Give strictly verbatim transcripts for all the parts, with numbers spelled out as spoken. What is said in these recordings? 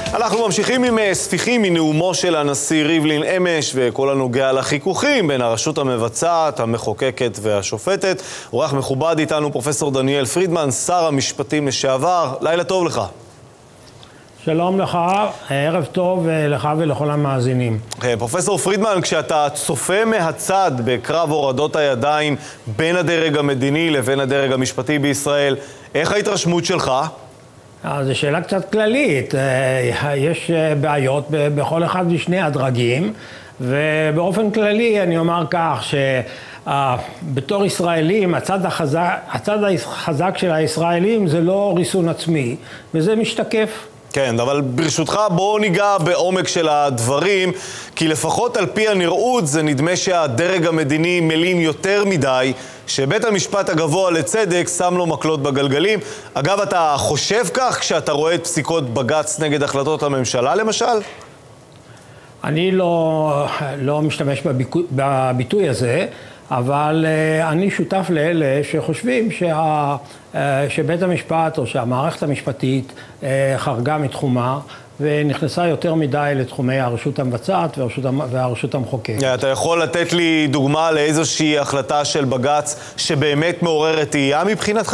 אנחנו ממשיכים עם ספיחים מנאומו של הנשיא ריבלין אמש וכל הנוגע לחיכוכים בין הרשות המבצעת, המחוקקת והשופטת. אורח מכובד איתנו פרופסור דניאל פרידמן, שר המשפטים לשעבר. לילה טוב לך. שלום לך, ערב טוב לך ולכל המאזינים. פרופסור פרידמן, כשאתה צופה מהצד בקרב הורדות הידיים בין הדרג המדיני לבין הדרג המשפטי בישראל, איך ההתרשמות שלך? זו שאלה קצת כללית. יש בעיות בכל אחד משני הדרגים, ובאופן כללי אני אומר כך שבתור ישראלים, הצד החזק, הצד החזק של הישראלים זה לא ריסון עצמי, וזה משתקף. כן, אבל ברשותך בואו ניגע בעומק של הדברים, כי לפחות על פי הנראות זה נדמה שהדרג המדיני מלין יותר מדי, שבית המשפט הגבוה לצדק שם לו מקלות בגלגלים. אגב, אתה חושב כך כשאתה רואה את פסיקות בג"ץ נגד החלטות הממשלה למשל? אני לא, לא משתמש בביטוי, בביטוי הזה, אבל uh, אני שותף לאלה שחושבים שה, uh, שבית המשפט או שהמערכת המשפטית uh, חרגה מתחומה ונכנסה יותר מדי לתחומי הרשות המבצעת והרשות, והרשות המחוקקת. אתה יכול לתת לי דוגמה לאיזושהי החלטה של בג"ץ שבאמת מעוררת תהייה מבחינתך?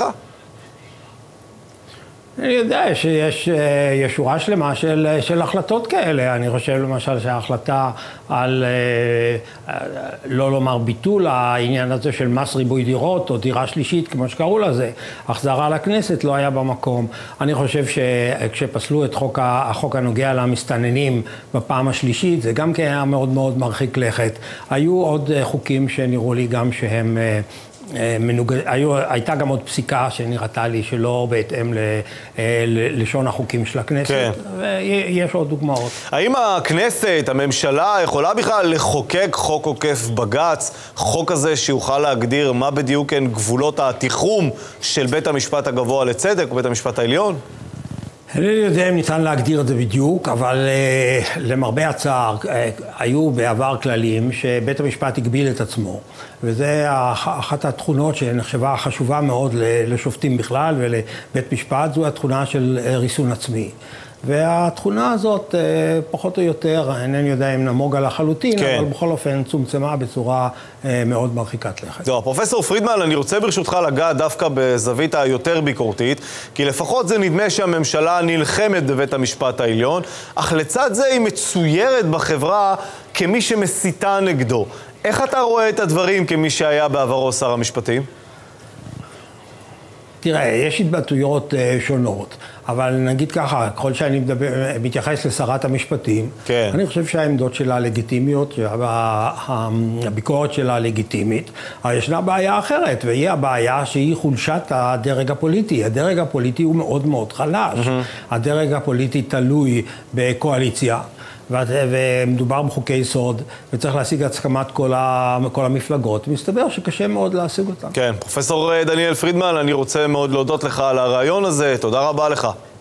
אני יודע שיש יש שורה שלמה של, של החלטות כאלה. אני חושב למשל שההחלטה על לא לומר ביטול העניין הזה של מס ריבוי דירות או דירה שלישית כמו שקראו לזה, החזרה לכנסת לא היה במקום. אני חושב שכשפסלו את חוק, החוק הנוגע למסתננים בפעם השלישית, זה גם כן היה מאוד מאוד מרחיק לכת. היו עוד חוקים שנראו לי גם שהם מנוגד, היו, הייתה גם עוד פסיקה שנראתה לי שלא בהתאם ל, ללשון החוקים של הכנסת, כן. ויש עוד דוגמאות. האם הכנסת, הממשלה, יכולה בכלל לחוקק חוק עוקף בג"ץ, חוק הזה שיוכל להגדיר מה בדיוק הן גבולות התיחום של בית המשפט הגבוה לצדק או בית המשפט העליון? אני לא יודע אם ניתן להגדיר את זה בדיוק, אבל uh, למרבה הצער, uh, היו בעבר כללים שבית המשפט הגביל את עצמו. וזה אחת התכונות שנחשבה חשובה מאוד לשופטים בכלל ולבית משפט, זו התכונה של ריסון עצמי. והתכונה הזאת, פחות או יותר, אינני יודע אם נמוגה לחלוטין, כן. אבל בכל אופן צומצמה בצורה מאוד מרחיקת לכת. זהו, פרופסור פרידמן, אני רוצה ברשותך לגעת דווקא בזווית היותר ביקורתית, כי לפחות זה נדמה שהממשלה נלחמת בבית המשפט העליון, אך לצד זה היא מצוירת בחברה כמי שמסיתה נגדו. איך אתה רואה את הדברים כמי שהיה בעברו שר המשפטים? תראה, יש התבטאויות uh, שונות, אבל נגיד ככה, ככל שאני מדבר, מתייחס לשרת המשפטים, כן. אני חושב שהעמדות שלה לגיטימיות, הביקורת שלה לגיטימית, אבל ישנה בעיה אחרת, והיא הבעיה שהיא חולשת הדרג הפוליטי. הדרג הפוליטי הוא מאוד מאוד חלש. Mm-hmm. הדרג הפוליטי תלוי בקואליציה. ומדובר בחוקי יסוד, וצריך להשיג הסכמת כל, ה... כל המפלגות. מסתבר שקשה מאוד להשיג אותם. כן, פרופסור דניאל פרידמן, אני רוצה מאוד להודות לך על הרעיון הזה. תודה רבה לך.